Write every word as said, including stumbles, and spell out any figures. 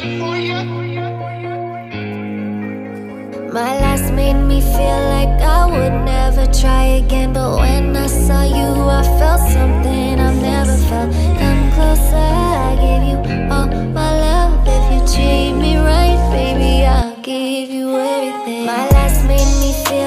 My last made me feel like I would never try again, but when I saw you I felt something I've never felt. Come closer, I give you all my love. If you treat me right, baby, I'll give you everything. My last made me feel